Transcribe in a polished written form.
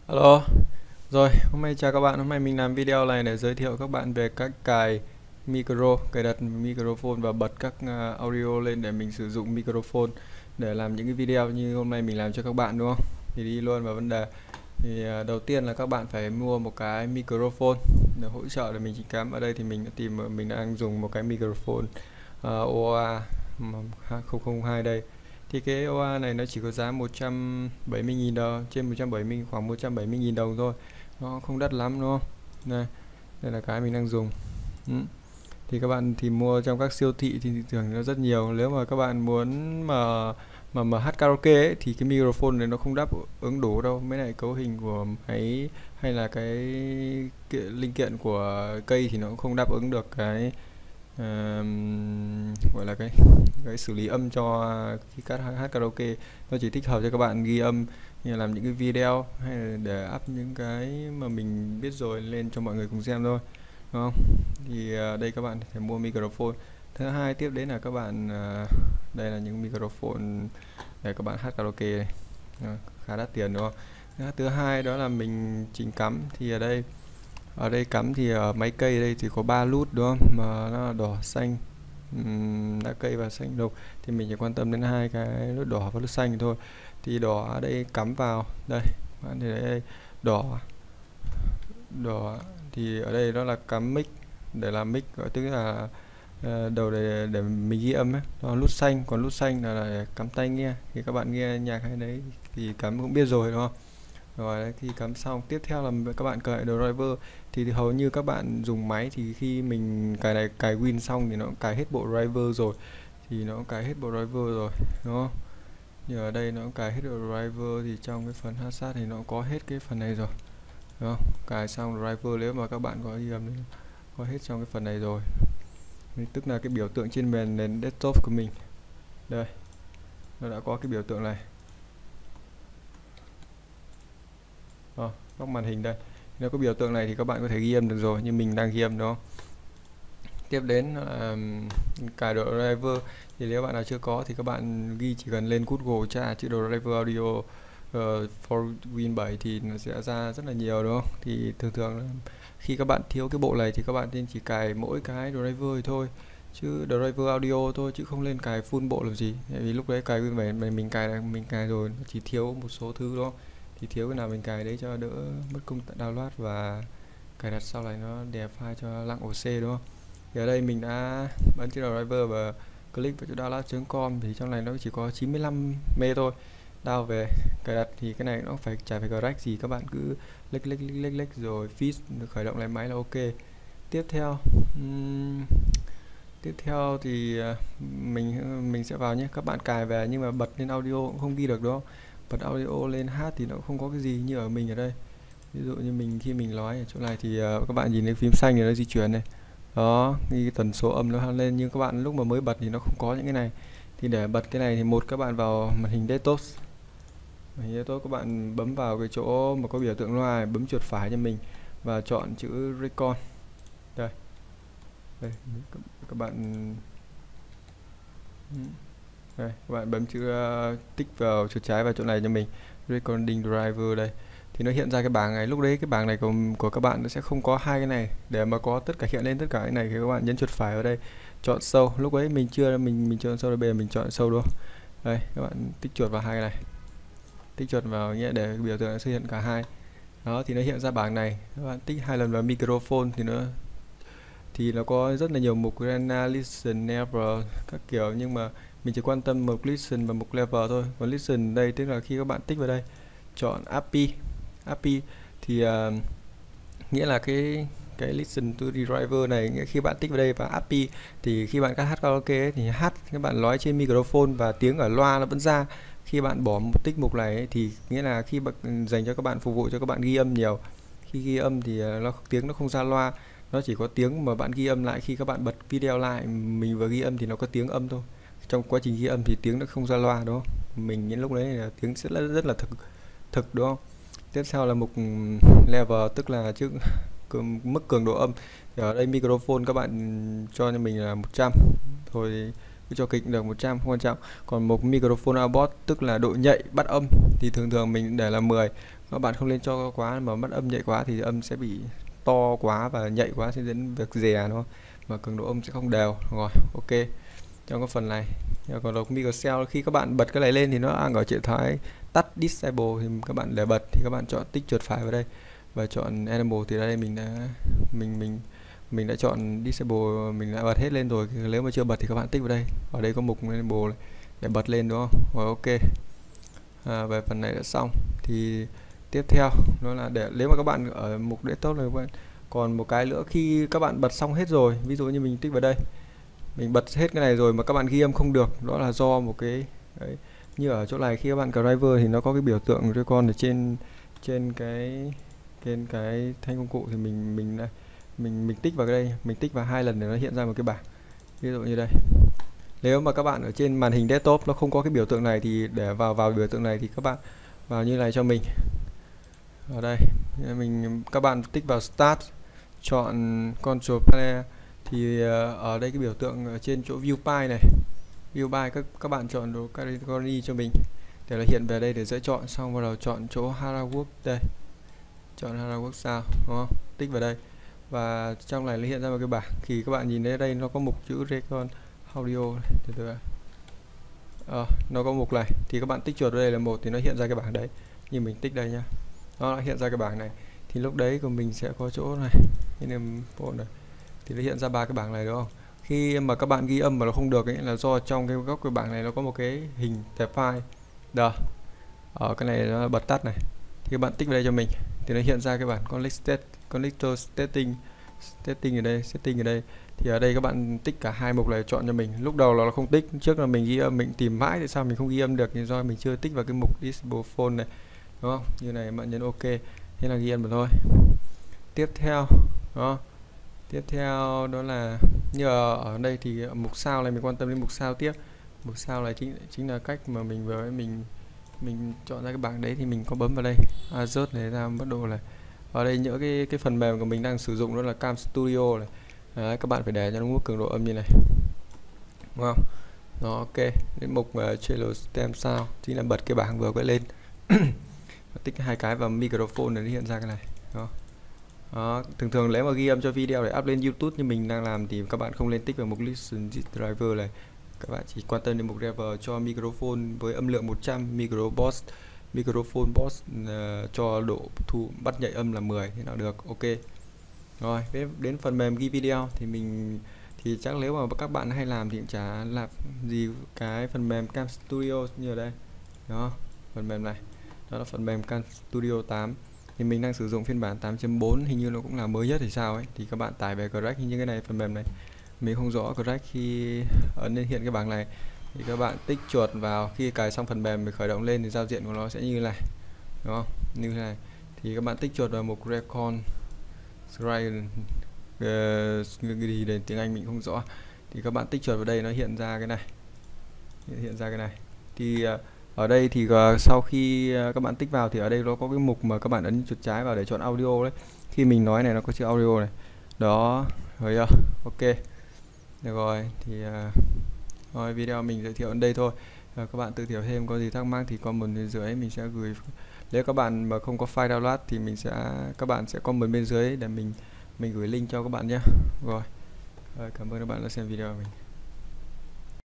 Alo, rồi hôm nay chào các bạn. Hôm nay mình làm video này để giới thiệu các bạn về cách cài micro, cài đặt microphone và bật các audio lên để mình sử dụng microphone để làm những cái video như hôm nay mình làm cho các bạn, đúng không? Thì đi luôn vào vấn đề. Thì đầu tiên là các bạn phải mua một cái microphone để hỗ trợ để mình chỉnh cắm. Ở đây thì mình đã mình đang dùng một cái microphone OA 002 đây. Thì cái OA này nó chỉ có giá 170.000 đồng, trên 170, khoảng 170.000 đồng thôi, nó không đắt lắm đúng không. Đây là cái mình đang dùng. Thì các bạn thì mua trong các siêu thị thì thường nó rất nhiều. Nếu mà các bạn muốn mà hát karaoke ấy, thì cái microphone này nó không đáp ứng đủ đâu. Mấy này cấu hình của máy hay là cái linh kiện của cây thì nó cũng không đáp ứng được cái gọi là cái xử lý âm cho khi hát karaoke. Nó chỉ thích hợp cho các bạn ghi âm, như là làm những cái video hay là để up những cái mà mình biết rồi lên cho mọi người cùng xem thôi, đúng không? Thì đây các bạn phải mua microphone. Thứ hai tiếp đến là các bạn đây là những microphone để các bạn hát karaoke này. Khá đắt tiền đúng không? Thứ hai đó là mình chỉnh cắm. Thì ở đây cắm thì ở máy cây đây thì có 3 nút đúng không, mà nó là đỏ xanh, lá cây và xanh lục. Thì mình chỉ quan tâm đến hai cái nút đỏ và nút xanh thôi. Thì đỏ ở đây cắm vào đây, bạn thấy đây, đỏ đỏ thì ở đây nó là cắm mic, để làm mic, tức là đầu để mình ghi âm ấy. Đó, nút xanh, còn nút xanh là để cắm tai nghe, thì các bạn nghe nhạc hay đấy thì cắm cũng biết rồi đúng không. Rồi đấy, thì cắm xong tiếp theo là các bạn cài driver. Thì hầu như các bạn dùng máy thì khi mình cài Win xong thì nó cũng cài hết bộ driver rồi, thì nó cũng cài hết bộ driver rồi đúng không. Như ở đây nó cũng cài hết bộ driver, thì trong cái phần hashtag thì nó có hết cái phần này rồi đúng không. Cài xong driver, nếu mà các bạn có ghi âm có hết trong cái phần này rồi, tức là cái biểu tượng trên nền desktop của mình đây, nó đã có cái biểu tượng này. Góc màn hình đây, nếu có biểu tượng này thì các bạn có thể ghi âm được rồi, như mình đang ghi âm đó. Tiếp đến là cài độ driver. Thì nếu bạn nào chưa có thì các bạn chỉ cần lên Google tra chữ độ driver audio for Win 7 thì nó sẽ ra rất là nhiều đúng không. Thì thường khi các bạn thiếu cái bộ này thì các bạn nên chỉ cài mỗi cái driver thôi, chứ driver audio thôi, chứ không lên cài full bộ làm gì. Tại vì lúc đấy cài Win 7 mình cài rồi, nó chỉ thiếu một số thứ đó, thì thiếu cái nào mình cài đấy cho đỡ mất công download và cài đặt sau này nó đè file cho lặng OC đúng không. Thì ở đây mình đã bấm chữ driver và click vào chỗ download.com, thì trong này nó chỉ có 95 MB thôi. Download về cài đặt thì cái này nó chả phải crack gì, các bạn cứ click rồi fix khởi động lại máy là ok. Tiếp theo thì mình sẽ vào nhé. Các bạn cài về nhưng mà bật lên audio cũng không ghi được đúng không. Bật audio lên hát thì nó không có cái gì như ở mình ở đây. Ví dụ như khi mình nói ở chỗ này thì các bạn nhìn thấy phím xanh thì nó di chuyển này, đó, ghi tần số âm nó lên. Nhưng các bạn lúc mà mới bật thì nó không có những cái này. Thì để bật cái này thì các bạn vào màn hình desktop. Các bạn bấm vào cái chỗ mà có biểu tượng loa, bấm chuột phải cho mình và chọn chữ Recon. Đây các bạn đây, các bạn bấm chữ tích vào chuột trái vào chỗ này cho mình, recording driver đây. Thì nó hiện ra cái bảng này. Lúc đấy cái bảng này của các bạn nó sẽ không có hai cái này. Để mà có tất cả hiện lên tất cả cái này thì các bạn nhấn chuột phải vào đây, chọn sâu. Lúc đấy mình chọn sâu, bây giờ mình chọn sâu luôn. Đây, các bạn tích chuột vào hai cái này, tích chuột vào nghĩa để biểu tượng xuất hiện cả hai. Đó, thì nó hiện ra bảng này. Các bạn tích 2 lần vào microphone thì nó có rất là nhiều mục, Rena, Listen, Level các kiểu, nhưng mà mình chỉ quan tâm mục Listen và mục Level thôi. Còn Listen đây tức là khi các bạn tích vào đây chọn API thì nghĩa là cái Listen to the driver này, nghĩa khi bạn tích vào đây và API thì khi bạn hát karaoke ấy, thì các bạn nói trên microphone và tiếng ở loa nó vẫn ra. Khi bạn bỏ một tích mục này ấy, thì nghĩa là khi dành cho các bạn, phục vụ cho các bạn ghi âm nhiều. Khi ghi âm thì tiếng nó không ra loa, nó chỉ có tiếng mà bạn ghi âm lại. Khi các bạn bật video lại mình vừa ghi âm thì nó có tiếng âm thôi, trong quá trình ghi âm thì tiếng nó không ra loa đúng không. Mình những lúc đấy là tiếng sẽ rất là thực đúng không. Tiếp theo là mục level, tức là mức cường độ âm. Thì ở đây microphone các bạn cho mình là 100 thôi, cứ cho kịch được 100 không quan trọng. Còn mục microphone output tức là độ nhạy bắt âm thì thường mình để là 10. các bạn không nên cho quá, mà mất âm nhạy quá thì âm sẽ bị to quá và nhạy quá sẽ dẫn việc rè nó, mà cường độ âm sẽ không đều. Rồi, ok. Trong cái phần này, còn đọc microcell, khi các bạn bật cái này lên thì nó đang ở trạng thái tắt disable, thì các bạn để bật thì các bạn chọn tích chuột phải vào đây và chọn enable. Thì đây mình đã chọn disable, mình đã bật hết lên rồi. Nếu mà chưa bật thì các bạn tích vào đây, ở đây có mục enable để bật lên, đúng không? Rồi, ok. Về phần này đã xong thì tiếp theo nó là để nếu mà các bạn ở mục desktop này, các bạn còn một cái nữa, khi các bạn bật xong hết rồi, ví dụ như mình tích vào đây, mình bật hết cái này rồi mà các bạn ghi âm không được, đó là do một cái đấy, như ở chỗ này khi các bạn driver thì nó có cái biểu tượng recon ở trên cái thanh công cụ, thì mình tích vào đây, mình tích vào 2 lần để nó hiện ra một cái bảng, ví dụ như đây. Nếu mà các bạn ở trên màn hình desktop nó không có cái biểu tượng này thì để vào biểu tượng này thì các bạn vào như này cho mình. Ở đây các bạn tích vào start, chọn control panel, thì ở đây cái biểu tượng ở trên chỗ view by này, view by các bạn chọn đồ category cho mình để nó hiện về đây để dễ chọn. Xong bắt đầu chọn chỗ Harawork đây, chọn Harawork sao, đúng không? Tích vào đây và trong này nó hiện ra một cái bảng. Thì các bạn nhìn thấy đây nó có mục chữ record audio này. Nó có mục này thì các bạn tích chuột vào đây là một thì nó hiện ra cái bảng đấy, như mình tích đây nhá, nó hiện ra cái bảng này. Thì lúc đấy của mình sẽ có chỗ này, này thì nó hiện ra 3 cái bảng này, đúng không? Khi mà các bạn ghi âm mà nó không được ấy, là do trong cái góc cái bảng này nó có một cái hình tệp file đó, ở cái này nó bật tắt này, thì các bạn tích vào đây cho mình thì nó hiện ra cái bảng connector setting ở đây, setting ở đây. Thì ở đây các bạn tích cả hai mục này, chọn cho mình. Lúc đầu là nó không tích, trước là mình ghi âm mình tìm mãi tại sao mình không ghi âm được, thì do mình chưa tích vào cái mục disable phone này, đúng không? Như này bạn nhấn ok, thế là ghi âm được thôi. Tiếp theo đó, tiếp theo đó là như ở đây thì mục sao này mình quan tâm đến mục sao tiếp. Mục sao này chính là cách mà mình vừa mình chọn ra cái bảng đấy, thì mình có bấm vào đây adjust để ra mức độ này. Ở đây những cái phần mềm của mình đang sử dụng đó là Cam Studio này. Đấy, các bạn phải để cho nó mức cường độ âm như này, đúng không? Đó, ok. Đến mục channel stem sound chính là bật cái bảng vừa quay lên tích hai cái vào microphone để nó hiện ra cái này. Đó, thường nếu mà ghi âm cho video để up lên YouTube như mình đang làm thì các bạn không nên tích vào mục listen driver này, các bạn chỉ quan tâm đến mục driver cho microphone với âm lượng 100, microphone boss cho độ thu bắt nhạy âm là 10 thế nào được. Ok. Rồi đến phần mềm ghi video thì chắc nếu mà các bạn hay làm thì cũng chả làm gì cái phần mềm Cam Studio như ở đây. Đó, phần mềm này đó là phần mềm Cam Studio 8, thì mình đang sử dụng phiên bản 8.4, hình như nó cũng là mới nhất thì sao ấy. Thì các bạn tải về Crack, như cái này phần mềm này mình không rõ Crack, khi ấn lên hiện cái bảng này thì các bạn tích chuột vào, khi cài xong phần mềm mình khởi động lên thì giao diện của nó sẽ như này, đúng không? Như thế này thì các bạn tích chuột vào mục recon gì đến tiếng Anh mình không rõ, thì các bạn tích chuột vào đây nó hiện ra cái này, thì ở đây thì sau khi các bạn tích vào thì ở đây nó có cái mục mà các bạn ấn chuột trái vào để chọn audio đấy. Khi mình nói này nó có chữ audio này đó, rồi ok. Được rồi, thì thôi video mình giới thiệu đến đây thôi. Các bạn tự hiểu thêm, có gì thắc mắc thì comment bên dưới mình sẽ gửi. Nếu các bạn mà không có file download thì các bạn sẽ comment bên dưới để mình gửi link cho các bạn nhé. Rồi, cảm ơn các bạn đã xem video của mình.